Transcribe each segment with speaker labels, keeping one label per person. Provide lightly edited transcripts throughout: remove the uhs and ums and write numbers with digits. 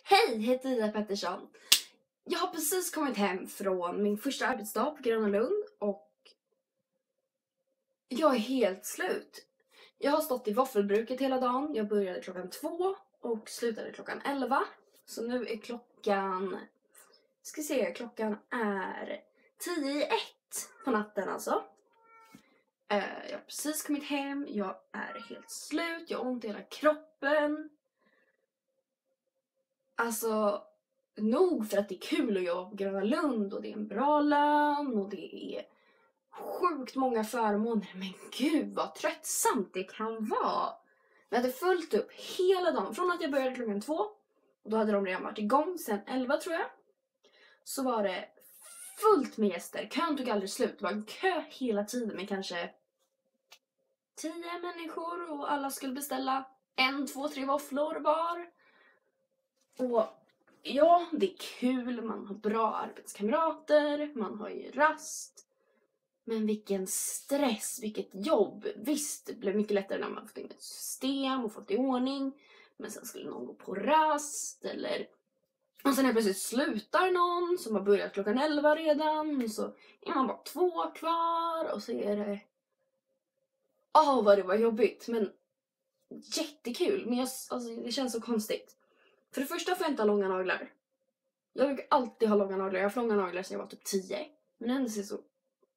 Speaker 1: Hej, heter Ida Pettersson. Jag har precis kommit hem från min första arbetsdag på Gröna Lund och jag är helt slut. Jag har stått i våffelbruket hela dagen. Jag började klockan 2 och slutade klockan 11. Så nu är klockan är 10:01 på natten alltså. Jag har precis kommit hem, jag är helt slut, jag har ont i hela kroppen. Alltså, nog för att det är kul att jobba på Gröna Lund och det är en bra lön och det är sjukt många förmåner. Men gud vad tröttsamt det kan vara. Jag hade fullt upp hela dagen, från att jag började klockan 2 och då hade de redan varit igång sen 11 tror jag. Så var det fullt med gäster, kön tog aldrig slut, det var en kö hela tiden med kanske 10 människor och alla skulle beställa 1, 2, 3 våfflor var. Och ja, det är kul, man har bra arbetskamrater, man har ju rast. Men vilken stress, vilket jobb. Visst, det blev mycket lättare när man fått in ett system och fått i ordning. Men sen skulle någon gå på rast eller... Och sen plötsligt slutar någon som har börjat klockan 11 redan. Och så är man bara 2 kvar och så är det... vad det var jobbigt, men jättekul. Men det känns så konstigt. För det första får jag inte ha långa naglar. Jag brukar alltid ha långa naglar. Jag har haft långa naglar sedan jag var typ 10. Men ändå ser så...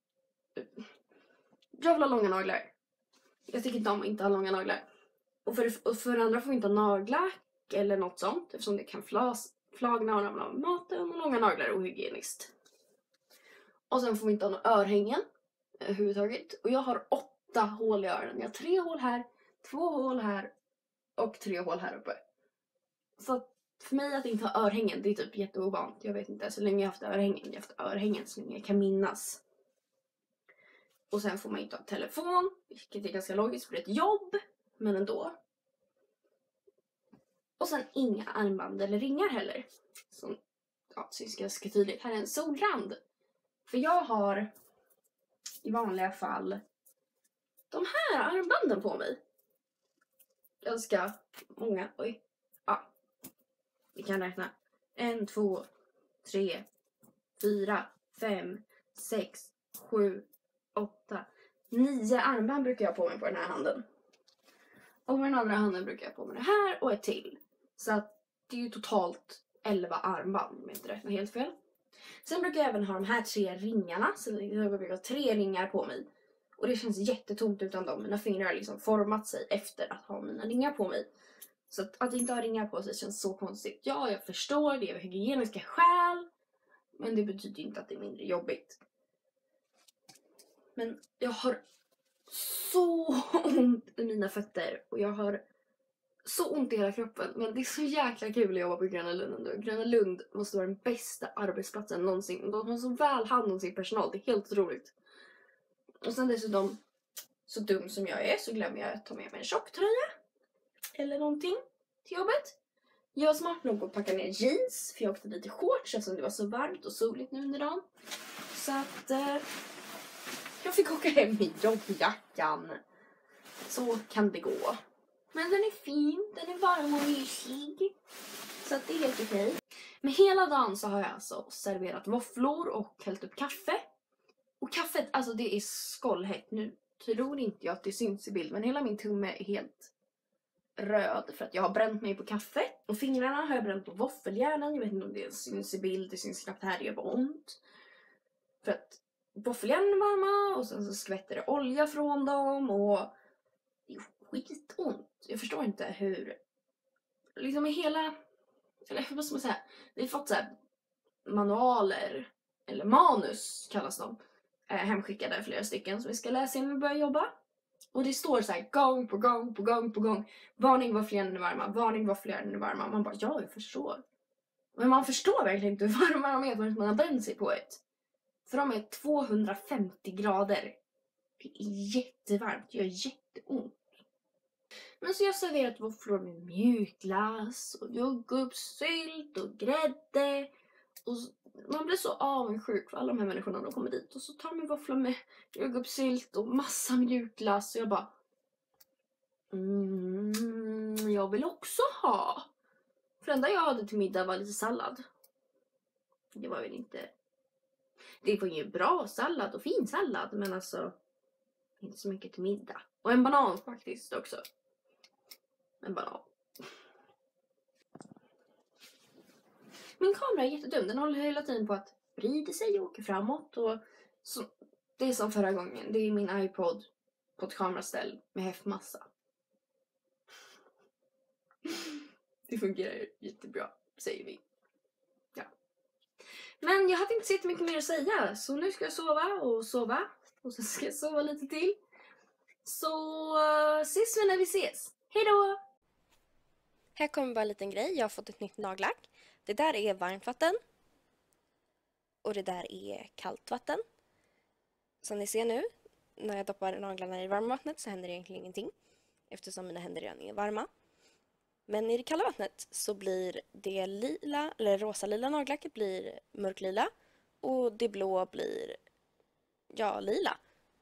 Speaker 1: Jag vill ha långa naglar. Jag tycker inte om att inte ha långa naglar. Och för andra får vi inte ha nagellack eller något sånt. Eftersom det kan flagna och ramla av maten. Och långa naglar är ohygieniskt. Och sen får vi inte ha några örhängen överhuvudtaget. Och jag har 8 hål i öronen. Jag har 3 hål här, 2 hål här och 3 hål här uppe. Så att för mig att inte ha örhängen, det är typ jätteovant. Jag vet inte, så länge jag har haft örhängen. Jag har haft örhängen så länge jag kan minnas. Och sen får man inte ha telefon, vilket är ganska logiskt för ett jobb. Men ändå. Och sen inga armband eller ringar heller. Som syns ganska tydligt. Här är en solrand. För jag har i vanliga fall de här armbanden på mig. Ganska många, vi kan räkna. 1, 2, 3, 4, 5, 6, 7, 8, 9 armband brukar jag ha på mig på den här handen. Och på den andra handen brukar jag ha på mig det här och ett till. Så att det är ju totalt 11 armband om jag inte räknar helt fel. Sen brukar jag även ha de här 3 ringarna. Så jag brukar ha 3 ringar på mig. Och det känns jättetomt utan dem. Mina fingrar har liksom format sig efter att ha mina ringar på mig. Så att inte ha ringar på sig känns så konstigt. Ja, jag förstår, det är av hygieniska skäl. Men det betyder inte att det är mindre jobbigt. Men jag har så ont i mina fötter. Och jag har så ont i hela kroppen. Men det är så jäkla kul att jobba på Gröna Lund. Gröna Lund måste vara den bästa arbetsplatsen någonsin. De har så väl hand om sin personal. Det är helt otroligt. Och sen dessutom, så dum som jag är, så glömmer jag att ta med mig en tjocktröja. Eller någonting till jobbet. Jag var smart nog att packa ner jeans. För jag åkte dit i shorts eftersom det var så varmt och soligt nu under dagen. Så att jag fick åka hem i jobbjackan. Så kan det gå. Men den är fin, den är varm och mysig. Så att det är helt okej. Men hela dagen så har jag alltså serverat våfflor och hällt upp kaffe. Och kaffet, alltså det är skållhett. Nu tror inte jag att det syns i bild. Men hela min tumme är helt röd för att jag har bränt mig på kaffe. Och fingrarna har jag bränt på våffeljärnen. Jag vet inte om det syns i bild, det syns knappt här, det gör bara ont. För att våffeljärnen är varma och sen så skvätter det olja från dem och det är skitont. Jag förstår inte hur, liksom i hela, eller vad ska man säga, vi har fått så här manualer, eller manus kallas de, hemskickade flera stycken som vi ska läsa innan vi börjar jobba. Och det står så här gång på gång. Varning, våffeljärnen är varma. Varning, våffeljärnen är varma. Man bara, ja, jag förstår. Men man förstår verkligen inte hur varma de är förrän man har bränt sig på ett. För de är 250 grader. Det är jättevarmt. Det gör jätteont. Men så jag har serverat våfflor med mjukglass och jordgubbssylt och grädde. Och man blir så avundsjuk för alla de här människorna de kommer dit. Och så tar de våfflor med jordgubbssylt och massa mjukglass. Och jag bara... jag vill också ha. För det enda jag hade till middag var lite sallad. Det var väl inte... Det var ju bra sallad och fin sallad, men alltså inte så mycket till middag. Och en banan faktiskt också. En banan. Min kamera är jättedum. Den håller hela tiden på att vrida sig och åka framåt. Och så, det är som förra gången. Det är min iPod på ett kameraställ med häftmassa. Det fungerar jättebra, säger vi. Ja. Men jag hade inte så jättemycket mer att säga. Så nu ska jag sova och sova. Och så ska jag sova lite till. Så ses vi när vi ses. Hej då!
Speaker 2: Här kommer bara en liten grej. Jag har fått ett nytt nagellack. Det där är varmt vatten. Och det där är kallt vatten. Som ni ser nu, när jag doppar naglarna i varmvattnet så händer det egentligen ingenting. Eftersom mina händer redan är varma. Men i det kalla vattnet så blir det lila, eller rosa-lila nagellacket blir mörklila. Och det blå blir, ja, lila.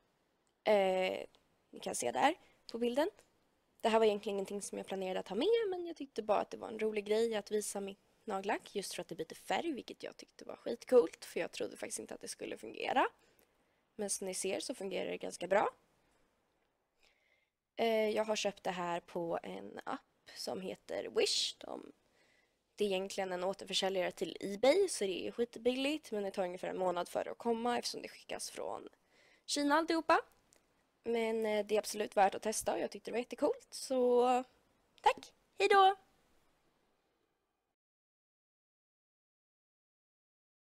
Speaker 2: Ni kan se där på bilden. Det här var egentligen ingenting som jag planerade att ha med, men jag tyckte bara att det var en rolig grej att visa mitt nagellack just för att det byter färg, vilket jag tyckte var skitcoolt, för jag trodde faktiskt inte att det skulle fungera. Men som ni ser så fungerar det ganska bra. Jag har köpt det här på en app som heter Wish. Det är egentligen en återförsäljare till eBay, så det är skitbilligt, men det tar ungefär en månad för det att komma eftersom det skickas från Kina alltihopa. Men det är absolut värt att testa och jag tyckte det var jättecoolt. Så tack, hej då!